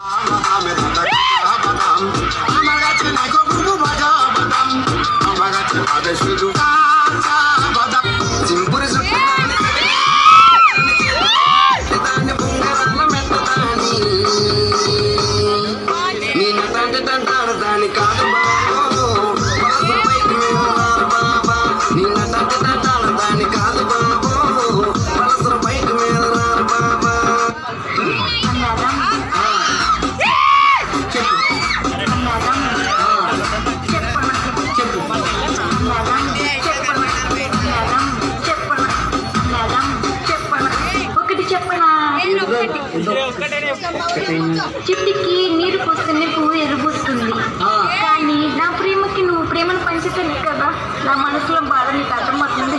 చెట్టుకి నీరు పోస్తేనే పువ్వు ఎరుబుస్తుంది, కానీ నా ప్రేమకి నువ్వు ప్రేమను పంచితేనే కదా నా మనసులో బాధ నీకు అర్థమవుతుంది.